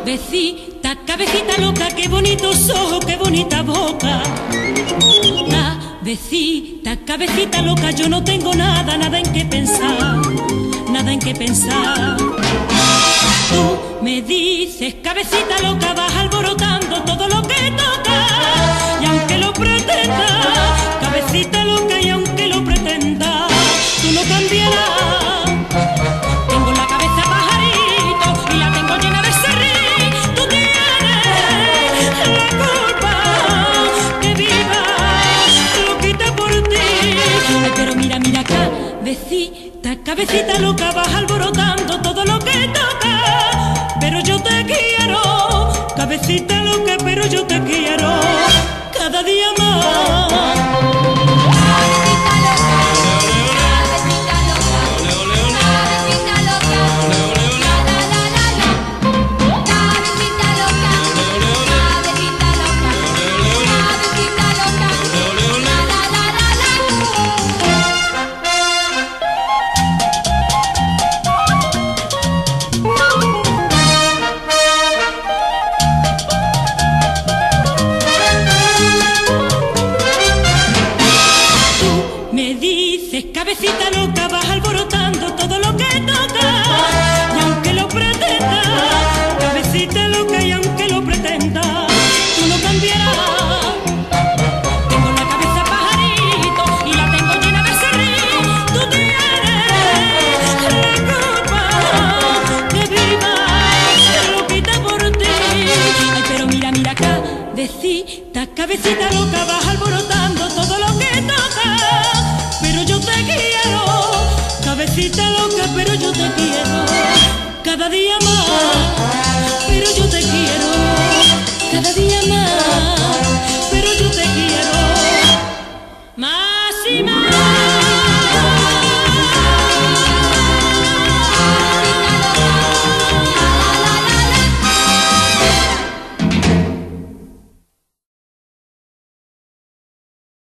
Cabecita, cabecita loca, qué bonitos ojos, qué bonita boca. Cabecita, cabecita loca, yo no tengo nada, nada en qué pensar, nada en qué pensar. Tú me dices, cabecita loca, vas alborotando todo lo que toca. Y aunque lo pretenda, cabecita loca, y aunque lo pretenda, tú no cambiarás. Tengo la cabeza pajarito y la tengo llena de serrín. Tú tienes la culpa que viva loquita por ti. Ay, pero mira, mira, cabecita, cabecita loca, vas alborotando todo lo que toca. Pero yo te quiero, cabecita loca, pero yo te quiero cada día más. Cabecita loca, vas alborotando todo lo que toca. Y aunque lo pretenda, cabecita loca, y aunque lo pretenda, tú no cambiarás. Tengo la cabeza pajarito y la tengo llena de serrín. Tú tienes la culpa que viva loquita por ti. Ay, pero mira, mira, cabecita, cabecita loca, vas alborotando todo lo que toca. Pero yo te quiero, cabecita loca, pero yo te quiero cada día más.